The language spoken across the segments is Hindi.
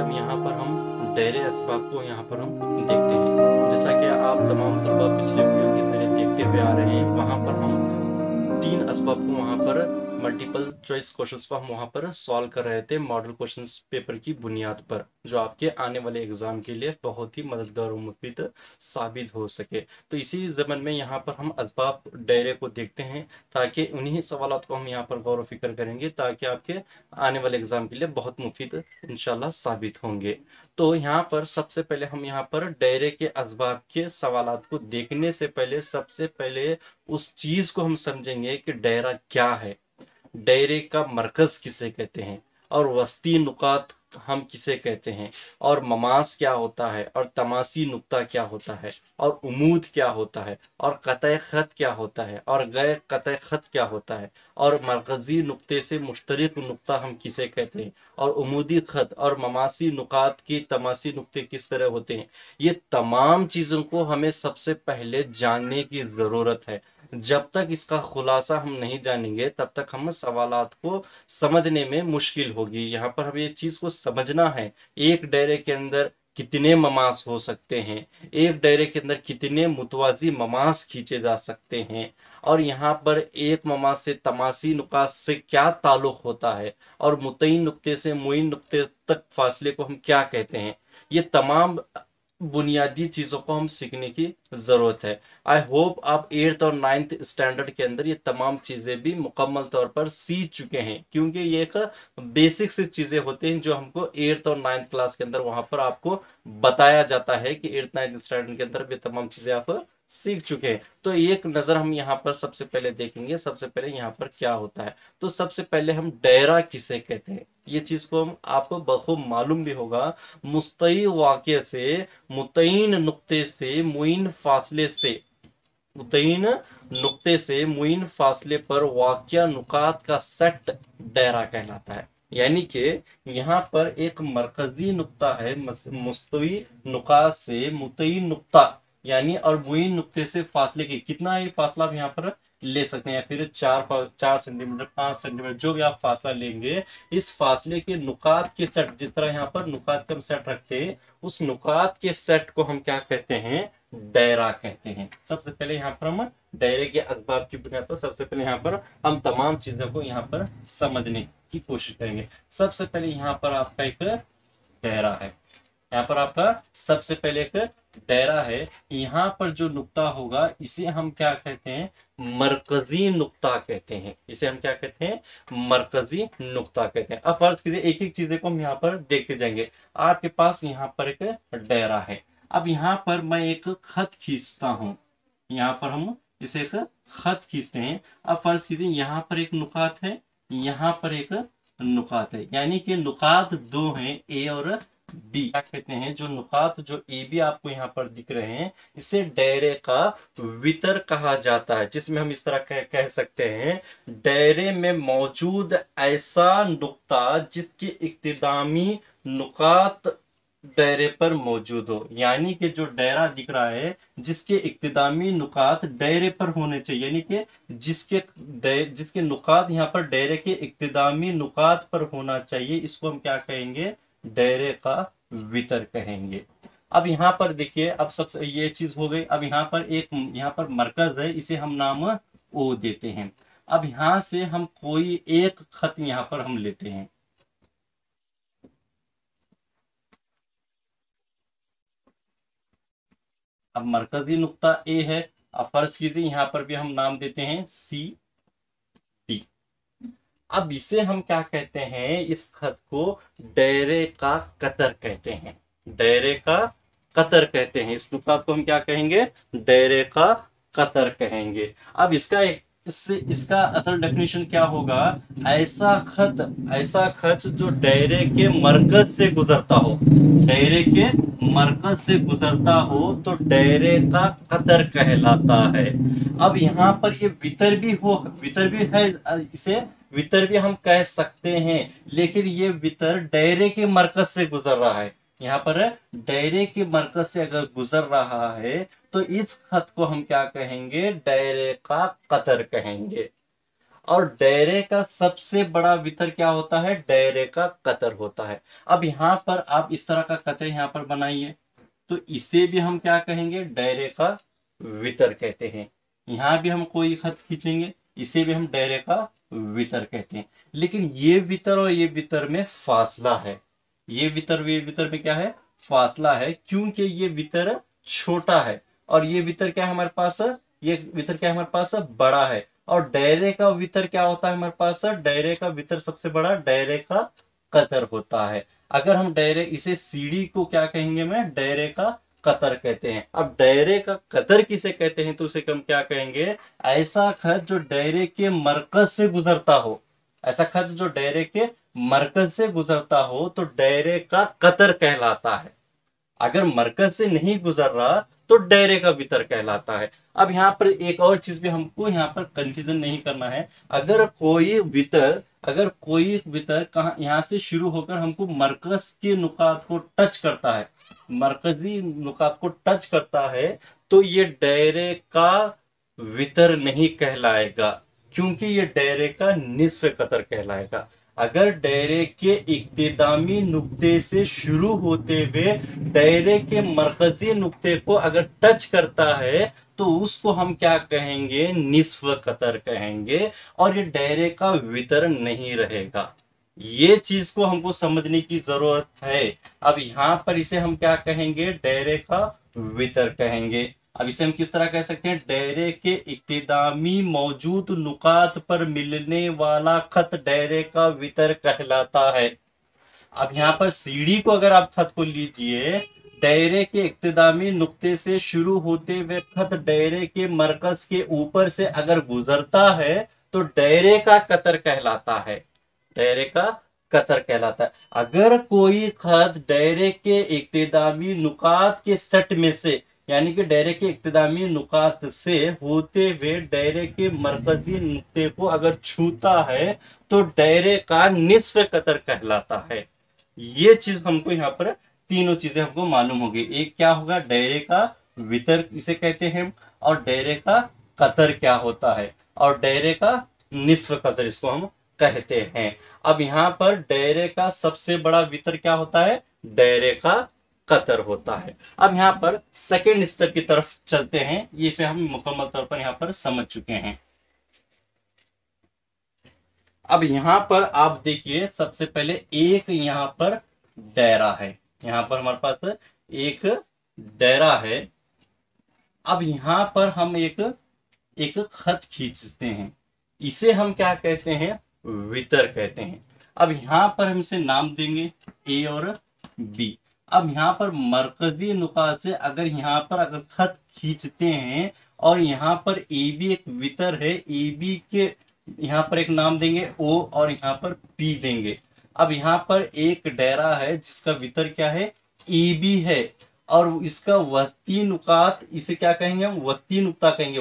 अब यहाँ पर हम दायरे असबाब को यहाँ पर हम देखते हैं। जैसा कि आप तमाम तलबा पिछले वीडियो के ज़रिए देखते हुए आ रहे हैं, वहाँ पर हम 3 असबाब को वहाँ पर मल्टीपल चॉइस क्वेश्चंस को हम वहाँ पर सॉल्व कर रहे थे मॉडल क्वेश्चंस पेपर की बुनियाद पर, जो आपके आने वाले एग्जाम के लिए बहुत ही मददगार और मुफीद साबित हो सके। तो इसी ज़मन में यहाँ पर हम असबाब दायरे को देखते हैं, ताकि उन्हीं सवालों को हम यहाँ पर गौर व फिक्र करेंगे, ताकि आपके आने वाले एग्जाम के लिए बहुत मुफीद इंशाल्लाह साबित होंगे। तो यहाँ पर सबसे पहले हम यहाँ पर दायरे के असबाब के सवालात को देखने से पहले सबसे पहले उस चीज को हम समझेंगे कि दायरा क्या है, दायरे का मरकज किसे कहते हैं, और वस्ती नुकात हम किसे कहते हैं, और ममास क्या होता है, और तमासी नुक्ता क्या होता है, और उमूद क्या होता है, और कतई खत क्या होता है, और गैर कतई खत क्या होता है, और मरकजी नुक्ते से मुश्तरक नुक्ता हम किसे कहते हैं, और उमूदी खत और ममासी नुकात की तमासी नुक्ते किस तरह होते हैं। ये तमाम चीज़ों को हमें सबसे पहले जानने की ज़रूरत है। जब तक इसका खुलासा हम नहीं जानेंगे तब तक हम सवालात को समझने में मुश्किल होगी। यहाँ पर हमें ये चीज़ को समझना है, एक दायरे के अंदर कितने ममास हो सकते हैं, एक दायरे के अंदर कितने मुतवाजी ममास खींचे जा सकते हैं, और यहाँ पर एक ममास से तमासी नुकात से क्या ताल्लुक होता है, और मुतय्यन नुक्ते से मुइन नुक्ते तक फासले को हम क्या कहते हैं। ये तमाम बुनियादी चीज़ों को हम सीखने की ज़रूरत है। आई होप आप 8th और 9th स्टैंडर्ड के अंदर ये तमाम चीज़ें भी मुकम्मल तौर पर सीख चुके हैं, क्योंकि ये एक बेसिक सी चीज़ें होती हैं जो हमको 8th और 9th क्लास के अंदर वहाँ पर आपको बताया जाता है कि 8th 9th स्टैंडर्ड के अंदर ये तमाम चीज़ें आप सीख चुके हैं। तो एक नज़र हम यहाँ पर सबसे पहले देखेंगे, सबसे पहले यहाँ पर क्या होता है। तो सबसे पहले हम दायरा किसे कहते हैं, ये चीज़ को हम आपको बखूब मालूम भी होगा। मुस्तई वाक़े से, मुतय्यन नुक्ते से, मुइन फासले से, मुतय्यन नुक्ते से मुइन फासले पर वाक़या नुकात का सेट दायरा कहलाता है। यानी कि यहाँ पर एक मरकजी नुक्ता है, मुस्तवी नुकात से मुतय्यन नुक्ता यानी, और मुइन नुक्ते से फासले की कितना ही फासला आप यहाँ पर ले सकते हैं, या फिर 4 सेंटीमीटर 5 सेंटीमीटर जो भी आप फासला लेंगे, इस फासले के नुकात के सेट, जिस तरह यहाँ पर नुकात का हम सेट रखते हैं, उस नुकात के सेट को हम क्या कहते हैं, दायरा कहते हैं। सबसे पहले यहाँ पर हम दायरे के असबाब की बुनियाद पर सबसे पहले यहाँ पर हम तमाम चीजों को यहाँ पर समझने की कोशिश करेंगे। सबसे पहले यहाँ पर आपका एक दायरा है, यहाँ पर आपका सबसे पहले एक दायरा है। यहाँ पर जो नुक्ता होगा इसे हम क्या कहते हैं, मरकजी नुक्ता कहते हैं। इसे हम क्या कहते हैं, मरकजी नुक्ता कहते हैं। अब फर्ज कीजिए एक एक चीजें को हम यहाँ पर देखते जाएंगे। आपके पास यहाँ पर एक दायरा है, अब यहाँ पर मैं एक खत खींचता हूं, यहाँ पर हम इसे एक खत खींचते हैं। अब फर्ज कीजिए यहाँ पर एक नुकात है, यहाँ पर एक नुकात है, यानी कि नुकात दो हैं, ए और बी। क्या कहते हैं, जो नुकात जो ए बी आपको यहाँ पर दिख रहे हैं, इसे दायरे का वितर कहा जाता है, जिसमें हम इस तरह कह सकते हैं, दायरे में मौजूद ऐसा नुक्ता जिसके इक्तिदामी नुकात दायरे पर मौजूद हो। यानी कि जो दायरा दिख रहा है जिसके इक्तिदामी नुकात दायरे पर होने चाहिए, यानी कि जिसके नुकात यहाँ पर दायरे के इक्तिदामी नुकात पर होना चाहिए, इसको हम क्या कहेंगे, दायरे का वितर कहेंगे। अब यहाँ पर देखिए, अब सबसे ये चीज हो गई। अब यहाँ पर एक यहाँ पर मरकज है, इसे हम नाम ओ देते हैं। अब यहाँ से हम कोई एक खत यहाँ पर हम लेते हैं, अब मरकजी नुक्ता ए है। अब फर्ज कीजिए यहाँ पर भी हम नाम देते हैं सी डी। अब इसे हम क्या कहते हैं, इस खत को दायरे का कतर कहते हैं, दायरे का कतर कहते हैं। इस नुकात को हम क्या कहेंगे, दायरे का कतर कहेंगे। अब इसका असल डेफिनेशन क्या होगा, ऐसा खत जो दायरे के मरकज से गुजरता हो, दायरे के मरकज से गुजरता हो तो दायरे का कतर कहलाता है। अब यहाँ पर ये वितर भी है, इसे वितर भी हम कह सकते हैं, लेकिन ये वितर दायरे के मरकज से गुजर रहा है। यहाँ पर दायरे के मरकज से अगर गुजर रहा है तो इस खत को हम क्या कहेंगे, दायरे का कतर कहेंगे। और दायरे का सबसे बड़ा वितर क्या होता है? दायरे का कतर होता है। अब यहाँ पर आप इस तरह का कतर यहाँ पर बनाइए, तो इसे भी हम क्या कहेंगे? दायरे का वितर कहते हैं। यहाँ भी हम कोई खत खींचेंगे, इसे भी हम दायरे का वितर कहते हैं। लेकिन ये वितर और ये वितर में फासला है। ये वितर में क्या है? फासला है, क्योंकि ये वितर छोटा है और ये वितर क्या है हमारे पास? ये वितर क्या है हमारे पास? बड़ा है। और दायरे का वितर क्या होता है हमारे पास? दायरे का वितर सबसे बड़ा दायरे का कतर होता है। अगर हम दायरे इसे सीढ़ी को क्या कहेंगे? मैं दायरे का कतर कहते हैं। अब दायरे का कतर किसे कहते हैं? तो उसे हम क्या कहेंगे? ऐसा खत जो दायरे के मरकज से गुजरता हो। ऐसा खत जो दायरे के मरकज से गुजरता हो तो दायरे का कतर कहलाता है। अगर मरकज से नहीं गुजर रहा तो दायरे का वितर कहलाता है। अब यहाँ पर एक और चीज भी हमको यहाँ पर कंफ्यूजन नहीं करना है। अगर कोई वितर कहाँ यहाँ से शुरू होकर हमको मरकज के नुकात को टच करता है, मरकजी नुकात को टच करता है, तो ये दायरे का वितर नहीं कहलाएगा, क्योंकि ये दायरे का निस्फ कतर कहलाएगा। अगर दायरे के इक्तिदामी नुक्ते से शुरू होते हुए दायरे के मरकजी नुक्ते को अगर टच करता है तो उसको हम क्या कहेंगे? निस्फ कतर कहेंगे, और ये दायरे का वितर नहीं रहेगा। ये चीज को हमको समझने की जरूरत है। अब यहां पर इसे हम क्या कहेंगे? दायरे का वितर कहेंगे। अब इसे हम किस तरह कह सकते हैं? दायरे के इक्तिदामी मौजूद नुकात पर मिलने वाला खत दायरे का वितर कहलाता है। अब यहाँ पर सीढ़ी को अगर आप खत को लीजिए, दायरे के इक्तिदामी नुक्ते से शुरू होते हुए खत दायरे के मरकज के ऊपर से अगर गुजरता है तो दायरे का कतर कहलाता है। दायरे का कतर कहलाता है। अगर कोई खत दायरे के इक्तिदामी नुकात के सेट में से, यानी कि दायरे के इक्तिदामी नुकात से होते हुए दायरे के मरकजी नुक्ते को अगर छूता है तो दायरे का निस्फ कतर कहलाता है। ये चीज हमको यहाँ पर तीनों चीजें हमको मालूम होगी। एक क्या होगा? दायरे का वितर इसे कहते हैं, और दायरे का कतर क्या होता है, और दायरे का निस्फ कतर इसको हम कहते हैं। अब यहाँ पर दायरे का सबसे बड़ा वितर क्या होता है? दायरे का कतर होता है। अब यहाँ पर सेकेंड स्टेप की तरफ चलते हैं। इसे हम मुकम्मल तौर पर यहाँ पर समझ चुके हैं। अब यहाँ पर आप देखिए, सबसे पहले एक यहाँ पर दायरा है। यहाँ पर हमारे पास एक दायरा है। अब यहाँ पर हम एक खत खींचते हैं, इसे हम क्या कहते हैं? वितर कहते हैं। अब यहाँ पर हम इसे नाम देंगे ए और बी। अब यहाँ पर मरकजी नुकात से अगर यहाँ पर अगर खत खींचते हैं और यहाँ पर ए बी एक वितर है, ए बी के यहाँ पर एक नाम देंगे ओ और यहाँ पर पी देंगे। अब यहाँ पर एक दायरा है जिसका वितर क्या है? ए बी है, और इसका वस्ती नुकात, इसे क्या कहेंगे हम? वस्ती नुक्ता कहेंगे।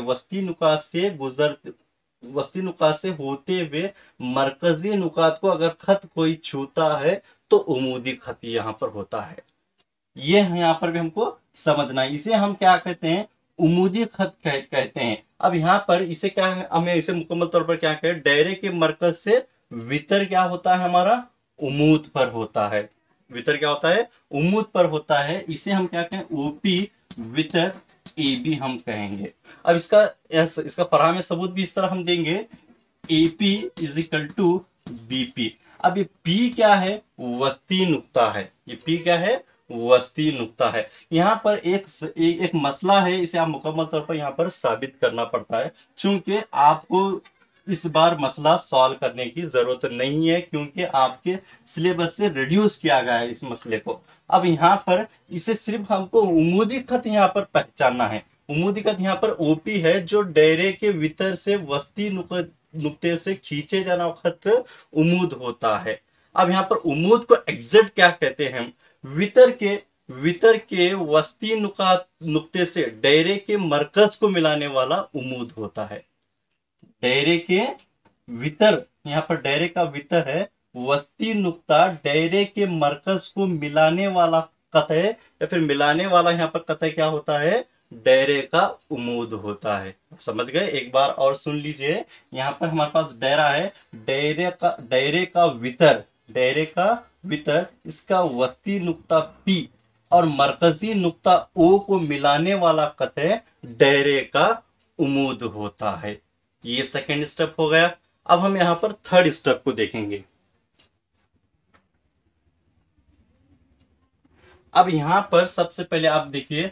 वस्ती नुकात से होते हुए मरकजी नुकात को अगर खत कोई छूता है तो उमूदी खत यहाँ पर होता है। ये यहाँ पर भी हमको समझना है। इसे हम क्या कहते हैं? उमूदी खत कहते हैं। अब यहाँ पर इसे क्या है? हमें इसे मुकम्मल तौर पर क्या कहें? दायरे के मरकज से वितर क्या होता है हमारा? उमूद पर होता है। वितर क्या होता है? उमूद पर होता है। इसे हम क्या कहें? ओपी वितर ए बी हम कहेंगे। अब इसका फराहम सबूत भी इस तरह हम देंगे, AP is equal to BP। अब ये P क्या है? वस्ती नुक्ता है। ये P क्या है? वस्ती नुक्ता है। यहाँ पर एक मसला है, इसे आप मुकम्मल तौर पर यहाँ पर साबित करना पड़ता है। चूंकि आपको इस बार मसला सॉल्व करने की जरूरत नहीं है, क्योंकि आपके सिलेबस से रिड्यूस किया गया है इस मसले को। अब यहाँ पर इसे सिर्फ हमको उमूदी खत यहाँ पर पहचानना है। उमूदी खत यहाँ पर ओपी है, जो दायरे के वितर से वस्ती नुक्ते से खींचे जाना खत उमूद होता है। अब यहाँ पर उमूद को एग्जैक्ट क्या कहते हैं हम? वितर के वस्ती नुक्ते से दायरे के मरकज को मिलाने वाला उमूद होता है। दायरे के वितर, यहाँ पर दायरे का वितर है, वस्ती नुक्ता दायरे के मरकज को मिलाने वाला कत है, या फिर मिलाने वाला यहाँ पर कत क्या होता है? दायरे का उमूद होता है। समझ गए? एक बार और सुन लीजिए। यहाँ पर हमारे पास दायरा है, दायरे का वितर, इसका वस्ती नुक्ता P और मरकजी नुक्ता O को मिलाने वाला कतः दायरे का उमूद होता है। ये सेकंड स्टेप हो गया। अब हम यहाँ पर थर्ड स्टेप को देखेंगे। अब यहां पर सबसे पहले आप देखिए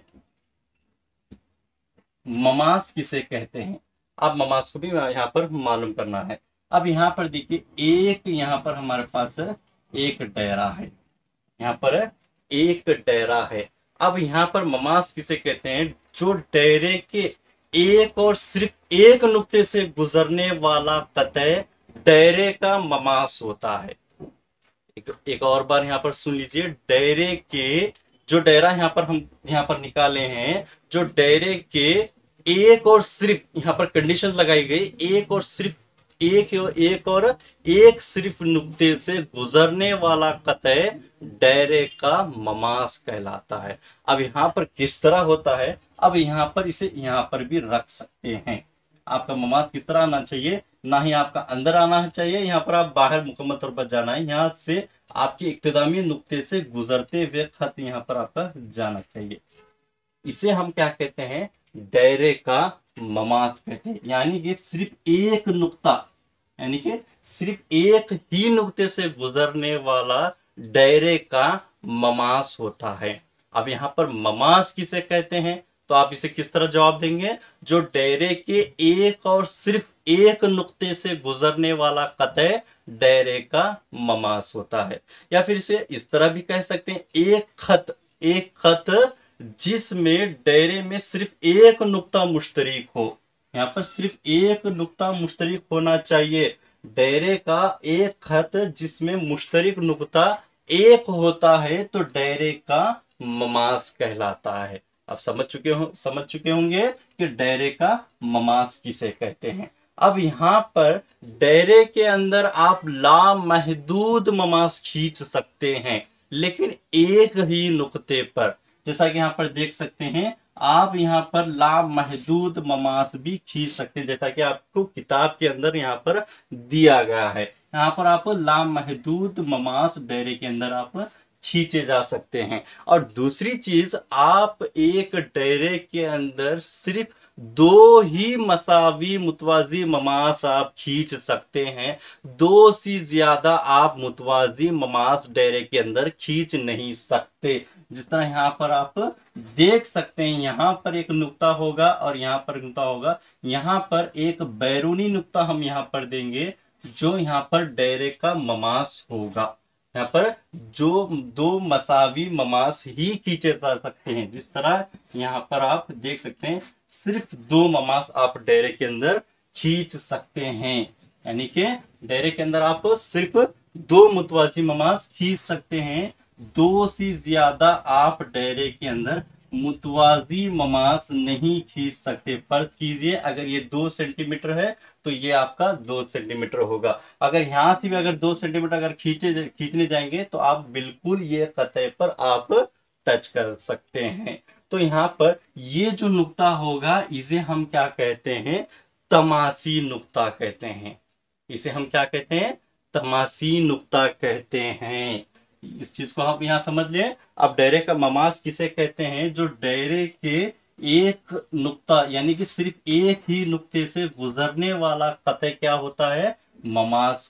ममास किसे कहते हैं। अब ममास को भी यहां पर मालूम करना है। अब यहां पर देखिए एक यहां पर हमारे पास एक दायरा है, यहां पर एक दायरा है। अब यहां पर ममास किसे कहते हैं? जो दायरे के एक और सिर्फ एक नुक्ते से गुजरने वाला कतः दायरे का ममास होता है। एक और बार यहां पर सुन लीजिए। दायरे के जो दायरा यहां पर हम यहां पर निकाले हैं, जो दायरे के एक और सिर्फ, यहां पर कंडीशन लगाई गई, एक और सिर्फ एक सिर्फ नुक्ते से गुजरने वाला कतः दायरे का ममास कहलाता है। अब यहां पर किस तरह होता है, अब यहां पर इसे यहां पर भी रख सकते हैं। आपका ममास किस तरह आना चाहिए, ना ही आपका अंदर आना चाहिए, यहाँ पर आप बाहर मुकम्मल तौर पर जाना है। यहाँ से आपके इक्तिदामी नुक्ते से गुजरते हुए खत यहाँ पर आपका जाना चाहिए। इसे हम क्या कहते हैं? दायरे का ममास कहते हैं। यानी कि सिर्फ एक नुक्ता, यानी कि सिर्फ एक ही नुक्ते से गुजरने वाला दायरे का ममास होता है। अब यहाँ पर ममास किसे कहते हैं, तो आप इसे किस तरह जवाब देंगे? जो दायरे के एक और सिर्फ एक नुक्ते से गुजरने वाला कतः दायरे का ममास होता है। या फिर इसे इस तरह भी कह सकते हैं, एक खत जिसमें दायरे में सिर्फ एक नुक्ता मुश्तरिक हो। यहाँ पर सिर्फ एक नुक्ता मुश्तरिक होना चाहिए। दायरे का एक खत जिसमें मुश्तरिक नुक्ता एक होता है तो दायरे का ममास कहलाता है। अब समझ चुके होंगे कि दायरे का ममास किसे कहते हैं। अब यहां पर दायरे के अंदर आप लामहदूद ममास खींच सकते हैं, लेकिन एक ही नुक्ते पर। जैसा कि यहां पर देख सकते हैं, आप यहां पर लामहदूद ममास भी खींच सकते हैं, जैसा कि आपको किताब के अंदर यहां पर दिया गया है। यहां पर आप लामहदूद ममास दायरे के अंदर आप खींचे जा सकते हैं। और दूसरी चीज, आप एक दायरे के अंदर सिर्फ दो ही मसावी मुतवाजी ममास आप खींच सकते हैं। दो से ज्यादा आप मुतवाजी ममास दायरे के अंदर खींच नहीं सकते। जिस तरह यहाँ पर आप देख सकते हैं, यहाँ पर एक नुक्ता होगा और यहाँ पर नुक्ता होगा। यहाँ पर एक बैरूनी नुक्ता हम यहाँ पर देंगे जो यहाँ पर दायरे का ममास होगा। यहाँ पर जो दो मसावी ममास ही खींचे जा सकते हैं। जिस तरह यहाँ पर आप देख सकते हैं, सिर्फ दो ममास आप दायरे के अंदर खींच सकते हैं। यानी कि दायरे के अंदर आप सिर्फ दो मुतवाजी ममास खींच सकते हैं। दो से ज्यादा आप दायरे के अंदर मुतवाजी ममास नहीं खींच सकते। फर्ज कीजिए अगर ये 2 सेंटीमीटर है तो ये आपका 2 सेंटीमीटर होगा। अगर यहां से भी अगर 2 सेंटीमीटर अगर खींचने जाएंगे तो आप बिल्कुल ये कतः पर आप टच कर सकते हैं। तो यहाँ पर ये जो नुक्ता होगा इसे हम क्या कहते हैं? तमासी नुक्ता कहते हैं। इसे हम क्या कहते हैं? तमासी नुक्ता कहते हैं। इस चीज को आप यहां समझ लें। अब दायरे का ममास किसे कहते हैं? जो दायरे के एक नुक्ता यानी कि सिर्फ एक ही नुक्ते से गुजरने वाला कतः क्या होता है? ममास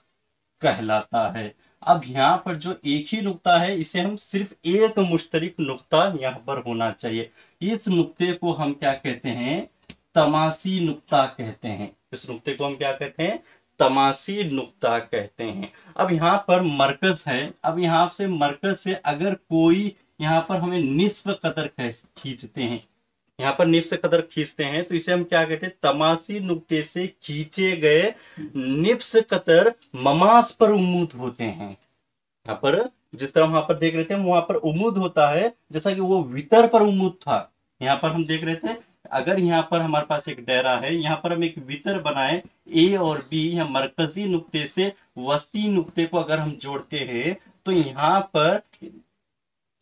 कहलाता है। अब यहाँ पर जो एक ही नुक्ता है इसे हम सिर्फ एक मुश्तरिक नुक्ता यहाँ पर होना चाहिए। इस नुक्ते को हम क्या कहते हैं? तमासी नुक्ता कहते हैं। इस नुक्ते को हम क्या कहते हैं? तमासी नुक्ता कहते हैं। अब यहाँ पर मरकज है। अब यहाँ से मरकज से अगर कोई यहाँ पर हमें निस्फ कतर खींचते हैं, यहाँ पर निफ्स कतर खींचते हैं तो इसे हम क्या कहते हैं? तमासी नुक्ते से खींचे गए निफ्स कतर ममास पर उम्मूद होते हैं। यहाँ पर जिस तरह वहां पर देख रहे थे वहां पर उम्मूद होता है, जैसा कि वो वितर पर उम्मूद था। यहाँ पर हम देख रहे थे अगर यहाँ पर हमारे पास एक दायरा है, यहाँ पर हम एक वितर बनाए ए और बी, या मरकजी नुक्ते से वस्ती नुक्ते को अगर हम जोड़ते हैं तो यहाँ पर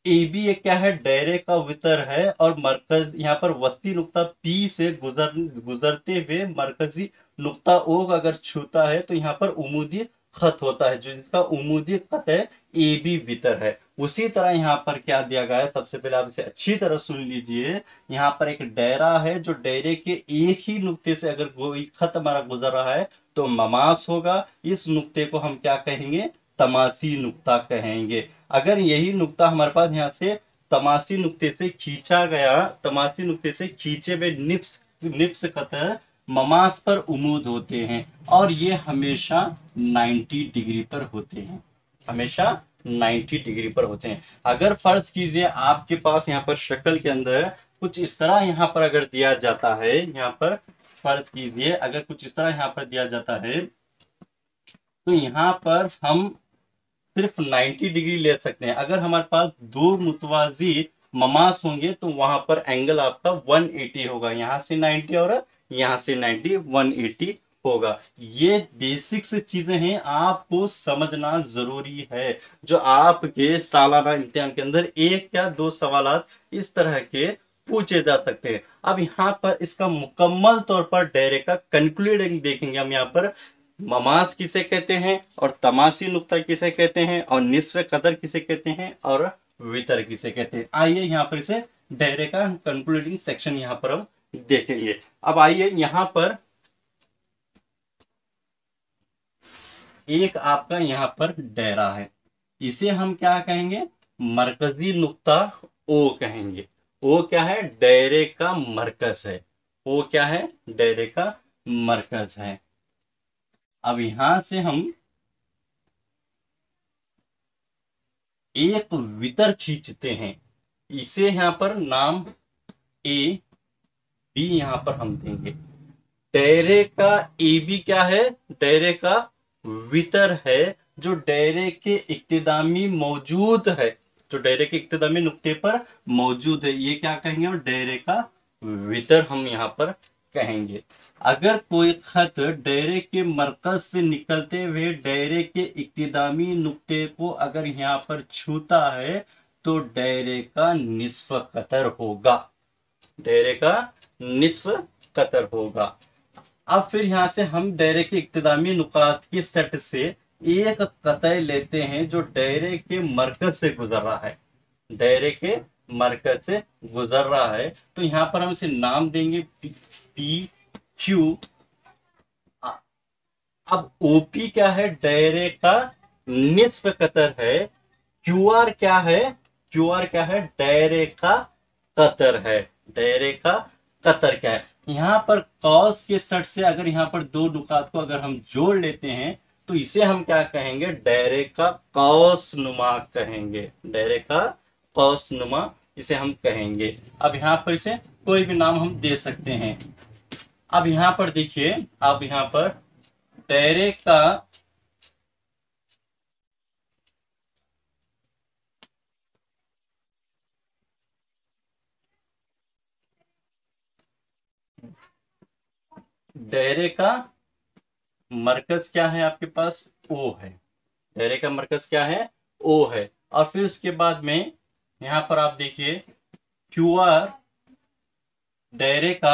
ए बी एक क्या है, दायरे का वितर है, और मरकज यहाँ पर वस्ती नुक्ता पी से गुजरते हुए मरकजी नुक्ता ओ का अगर छूता है तो यहाँ पर उमूदी खत होता है, जो जिसका उमूदी खत है ए बी वितर है। उसी तरह यहाँ पर क्या दिया गया है, सबसे पहले आप इसे अच्छी तरह सुन लीजिए। यहाँ पर एक दायरा है, जो दायरे के एक ही नुक्ते से अगर कोई खत हमारा गुजर रहा है तो ममास होगा। इस नुक्ते को हम क्या कहेंगे, तमासी नुक्ता कहेंगे। अगर यही नुक्ता हमारे पास यहाँ से तमासी नुक्ते से खींचा गया, तमासी नुक्ते से खींचे हुए निफ्स कतर ममास पर उमूद होते हैं, और ये हमेशा 90 डिग्री पर होते हैं, हमेशा 90 डिग्री पर होते हैं। अगर फर्ज कीजिए आपके पास यहाँ पर शक्ल के अंदर कुछ इस तरह यहाँ पर अगर दिया जाता है, यहाँ पर फर्ज कीजिए अगर कुछ इस तरह यहाँ पर दिया जाता है, तो यहाँ पर हम सिर्फ 90 डिग्री ले सकते हैं। अगर हमारे पास दो मुतवाजी ममास होंगे तो वहां पर एंगल आपका 180 होगा, यहां से 90 और यहां से 90, 180 होगा। ये बेसिक्स चीजें हैं, आपको समझना जरूरी है, जो आपके सालाना इम्तिहान के अंदर एक या दो सवालात इस तरह के पूछे जा सकते हैं। अब यहाँ पर इसका मुकम्मल तौर पर दायरे का कंक्लूडिंग देखेंगे हम। यहाँ पर ममास किसे कहते हैं, और तमासी नुक्ता किसे कहते हैं, और निस्फ कदर किसे कहते हैं, और वितर किसे कहते हैं। आइए यहाँ पर इसे दायरे का कंक्लूडिंग सेक्शन यहाँ पर हम देखेंगे। अब आइए यहाँ पर एक आपका यहाँ पर दायरा है, इसे हम क्या कहेंगे, मरकजी नुक्ता ओ कहेंगे। ओ क्या है, दायरे का मरकज है। ओ क्या है, दायरे का मरकज है। अब यहां से हम एक वितर खींचते हैं, इसे यहां पर नाम ए बी यहां पर हम देंगे। दायरे का ए बी क्या है, दायरे का वितर है, जो दायरे के इक्तिदामी मौजूद है, जो दायरे के इक्तिदामी नुक्ते पर मौजूद है, ये क्या कहेंगे, और दायरे का वितर हम यहां पर कहेंगे। अगर कोई खत दायरे के मरकज से निकलते हुए दायरे के इक्तिदामी नुक्ते को अगर यहाँ पर छूता है तो दायरे का निस्फ कतर होगा, दायरे का निस्फ कतर होगा। अब फिर यहाँ से हम दायरे के इक्तिदामी नुकात के सेट से एक कतर लेते हैं जो दायरे के मरकज से गुजर रहा है, दायरे के मरकज से गुजर रहा है। तो यहाँ पर हम इसे नाम देंगे पी क्यू। अब ओपी क्या है, दायरे का निस्फ कतर है। क्यू आर क्या है, क्यू आर क्या है, दायरे का कतर है, दायरे का कतर क्या है। यहाँ पर कॉस के सट से अगर यहाँ पर दो नुकात को अगर हम जोड़ लेते हैं तो इसे हम क्या कहेंगे, दायरे का कौस नुमा कहेंगे, दायरे का कौस नुमा इसे हम कहेंगे। अब यहाँ पर इसे कोई भी नाम हम दे सकते हैं। अब यहां पर देखिए, अब यहां पर दायरे का दायरे का मरकज क्या है, आपके पास ओ है, दायरे का मरकज क्या है, ओ है। और फिर उसके बाद में यहां पर आप देखिए क्यू आर दायरे का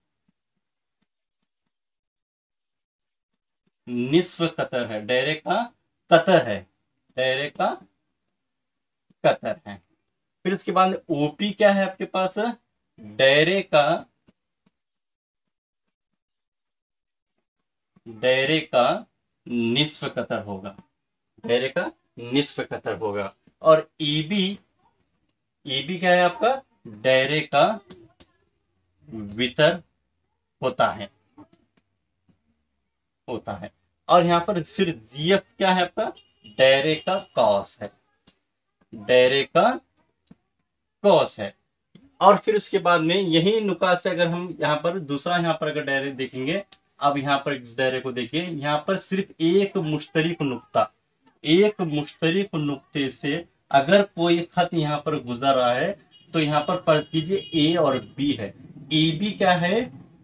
निस्फ कतर है, दायरे का कतर है, दायरे का कतर है। फिर उसके बाद ओपी क्या है आपके पास, दायरे का निस्फ कतर होगा, दायरे का निस्फ कतर होगा। और ईबी क्या है आपका, दायरे का वितर होता है, और यहां पर फिर जीएफ क्या है आपका, दायरे का कॉस है, दायरे का कॉस है। और फिर उसके बाद में यही नुकात से अगर हम यहाँ पर दूसरा यहाँ पर अगर दायरे देखेंगे, अब यहाँ पर इस दायरे को देखिए, यहाँ पर सिर्फ एक मुश्तरिक नुक्ता, एक मुश्तरिक नुक्ते से अगर कोई खत यहाँ पर गुजर रहा है तो यहाँ पर फर्ज कीजिए ए और बी है। ए बी क्या है,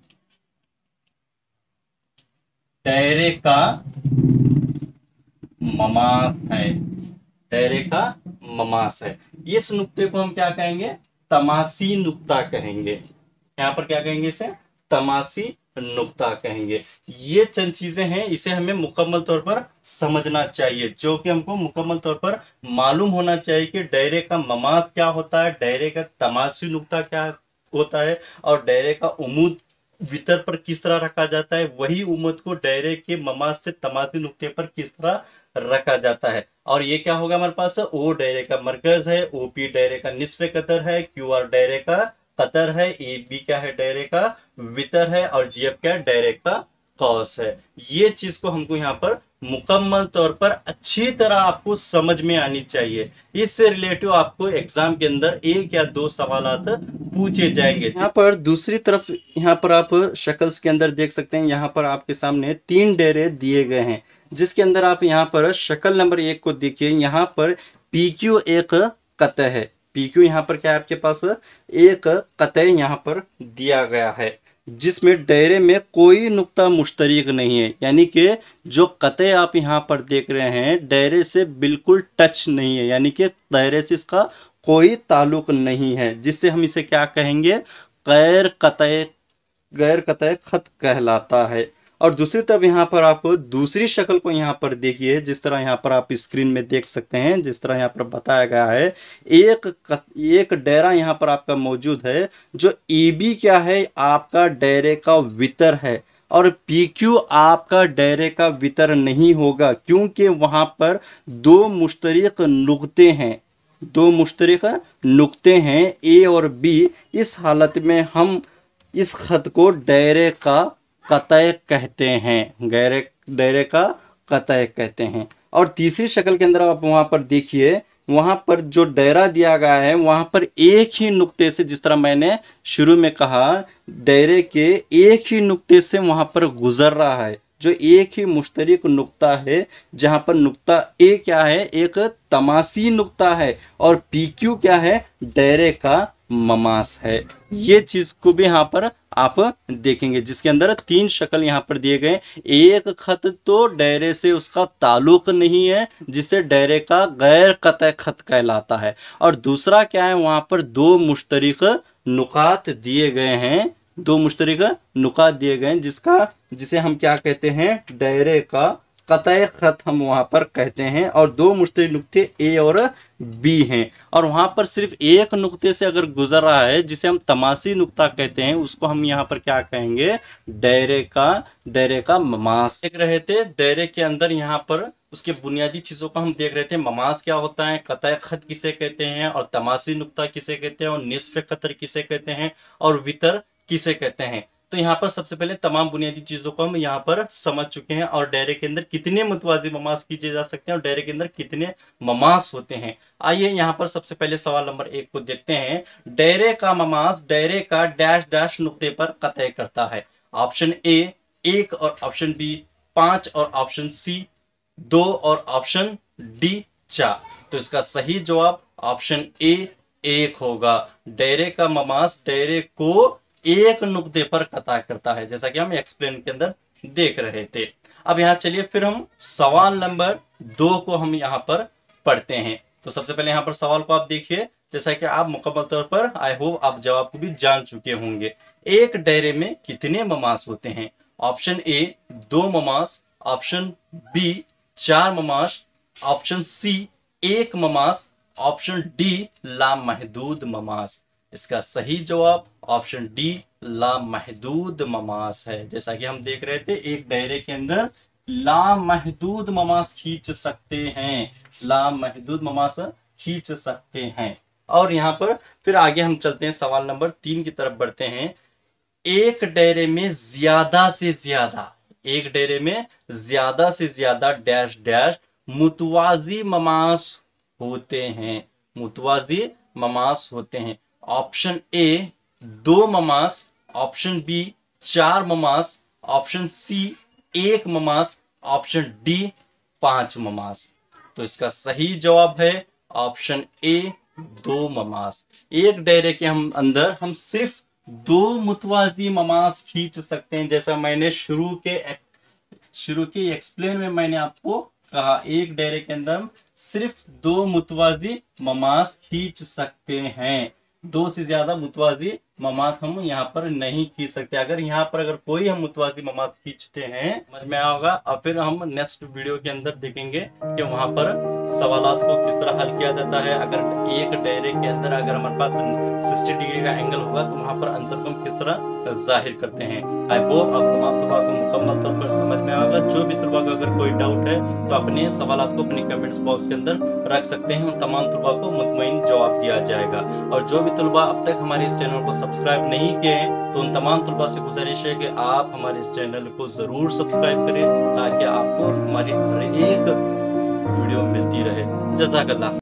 दायरे का ममास है, दायरे का ममास है। इस नुक्ते को हम क्या कहेंगे, तमासी नुक्ता कहेंगे। यहाँ पर क्या कहेंगे, इसे तमासी नुक्ता कहेंगे। ये चंद चीजें हैं, इसे हमें मुकम्मल तौर पर समझना चाहिए, जो कि हमको मुकम्मल तौर पर मालूम होना चाहिए कि दायरे का ममास क्या होता है, दायरे का तमासी नुक्ता क्या होता है, और दायरे का उमूद वितर पर किस तरह रखा जाता है, वही उम्मत को दायरे के ममास से तमासी नुक्ते पर किस तरह रखा जाता है। और ये क्या होगा हमारे पास, ओ दायरे का मरकज है, ओपी दायरे का निस्फ कतर है, क्यूआर दायरे का कतर है, ए बी क्या है, दायरे का वितर है, और जीएफ क्या है, दायरे का कौस है। ये चीज को हमको यहाँ पर मुकम्मल तौर पर अच्छी तरह आपको समझ में आनी चाहिए। इससे रिलेटिव आपको एग्जाम के अंदर एक या दो सवाल पूछे जाएंगे। यहाँ पर दूसरी तरफ यहाँ पर आप शक्ल्स के अंदर देख सकते हैं, यहाँ पर आपके सामने 3 डेरे दिए गए हैं, जिसके अंदर आप यहाँ पर शक्ल नंबर 1 को देखिए। यहाँ पर PQ एक कत है, PQ यहाँ पर क्या है आपके पास, एक कत यहाँ पर दिया गया है, जिसमें दायरे में कोई नुक्ता मुश्तरक नहीं है, यानी कि जो कते आप यहाँ पर देख रहे हैं दायरे से बिल्कुल टच नहीं है, यानी कि दायरे से इसका कोई ताल्लुक नहीं है, जिससे हम इसे क्या कहेंगे, गैर कतई खत कहलाता है। और दूसरी तरफ यहाँ पर आप दूसरी शक्ल को यहाँ पर देखिए, जिस तरह यहाँ पर आप स्क्रीन में देख सकते हैं, जिस तरह यहाँ पर बताया गया है, एक दायरा यहाँ पर आपका मौजूद है, जो EB क्या है, आपका दायरे का वितर है, और PQ आपका दायरे का वितर नहीं होगा, क्योंकि वहां पर दो मुश्तरक नुक्ते हैं A और B। इस हालत में हम इस खत को दायरे का कतई कहते हैं, दायरे का कतई कहते हैं। और तीसरी शक्ल के अंदर आप वहां पर देखिए, वहां पर जो दायरा दिया गया है, वहां पर एक ही नुक्ते से, जिस तरह मैंने शुरू में कहा, दायरे के एक ही नुक्ते से वहां पर गुजर रहा है, जो एक ही मुश्तरक नुक्ता है, जहां पर नुक्ता ए क्या है, एक तमासी नुक्ता है, और PQ क्या है, दायरे का ममास है। ये चीज को भी यहाँ पर आप देखेंगे, जिसके अंदर 3 शक्ल यहाँ पर दिए गए। एक खत तो दायरे से उसका ताल्लुक नहीं है, जिसे दायरे का गैर कतई खत कहलाता है, और दूसरा क्या है, वहां पर 2 मुश्तरक नुकात दिए गए हैं, 2 मुश्तरक नुकात दिए गए हैं, जिसे हम क्या कहते हैं, दायरे का कतई खत हम वहां पर कहते हैं। और 2 मुश्तरक नुक्ते A और B हैं, और वहां पर सिर्फ एक नुक्ते से अगर गुजर रहा है, जिसे हम तमासी नुक्ता कहते हैं, उसको हम यहाँ पर क्या कहेंगे, दायरे का ममास। देख रहे थे दायरे के अंदर, यहाँ पर उसके बुनियादी चीजों को हम देख रहे थे। ममास क्या होता है, कतई खत किसे कहते हैं, और तमासी नुक्ता किसे कहते हैं, और निस्फ कतर किसे कहते हैं, और वितर किसे कहते हैं। तो यहाँ पर सबसे पहले तमाम बुनियादी चीजों को हम यहाँ पर समझ चुके हैं, और दायरे के अंदर कितने मुतवाज़ी ममास कीजे जा सकते हैं, और दायरे के अंदर कितने ममास होते हैं। आइए यहाँ पर सबसे पहले सवाल नंबर 1 को देखते हैं। दायरे का ममास दायरे का डैश डैश नुक्ते पर कतई करता है। ऑप्शन A 1 और ऑप्शन B 5 और ऑप्शन C 2 और ऑप्शन D 4। तो इसका सही जवाब ऑप्शन A 1 होगा। दायरे का ममास दायरे को एक नुक्ते पर कतई करता है, जैसा कि हम एक्सप्लेन के अंदर देख रहे थे। अब यहाँ चलिए फिर हम सवाल नंबर 2 को हम यहाँ पर पढ़ते हैं। तो सबसे पहले यहाँ पर सवाल को आप देखिए, जैसा कि आप मुकम्मल तौर पर आई होप आप जवाब को भी जान चुके होंगे। एक दायरे में कितने ममास होते हैं? ऑप्शन A 2 ममास, ऑप्शन B 4 ममास, ऑप्शन C 1 ममास, ऑप्शन D लामहदूद ममास। इसका सही जवाब ऑप्शन D लामहदूद ममास है। जैसा कि हम देख रहे थे, एक दायरे के अंदर लामहदूद ममास खींच सकते हैं, लामहदूद ममास खींच सकते हैं। और यहाँ पर फिर आगे हम चलते हैं, सवाल नंबर 3 की तरफ बढ़ते हैं। एक दायरे में ज्यादा से ज्यादा डैश डैश मुतवाजी ममास होते हैं, मुतवाजी ममास होते हैं। ऑप्शन A 2 ममास, ऑप्शन B 4 ममास, ऑप्शन C 1 ममास, ऑप्शन D 5 ममास। तो इसका सही जवाब है ऑप्शन A 2 ममास। एक दायरे के अंदर हम सिर्फ 2 मुतवाजी ममास खींच सकते हैं, जैसा मैंने शुरू के एक्सप्लेन में मैंने आपको कहा एक डेरे के अंदर सिर्फ 2 मुतवाजी ममास खींच सकते हैं। 2 से ज्यादा मुतवाजी ममास हम यहाँ पर नहीं खींच सकते। अगर यहाँ पर अगर कोई हम मुतवाजी ममास खींचते हैं, समझ में होगा। और फिर हम नेक्स्ट वीडियो के अंदर देखेंगे कि वहां पर सवालात को किस तरह हल किया जाता है। अगर एक डेरे के अंदर अगर हमारे पास 60 डिग्री का एंगल होगा तो वहां पर आंसर को हम किस तरह जाहिर करते हैं। आई होप आप तमाम तलबा को मुकम्मल तौर पर समझ में आएगा। जो भी तलबा को अगर कोई डाउट है तो अपने सवालात को अपने कमेंट्स बॉक्स के अंदर रख सकते हैं। उन तमाम तलबा को मुतमईन जवाब दिया जाएगा। और जो भी तलबा अब तक हमारे इस चैनल को सब्सक्राइब नहीं किए हैं तो उन तमाम तलबा से गुजारिश है कि आप हमारे इस चैनल को जरूर सब्सक्राइब करें ताकि आपको हमारी हर एक वीडियो मिलती रहे। जज़ाकल्लाह।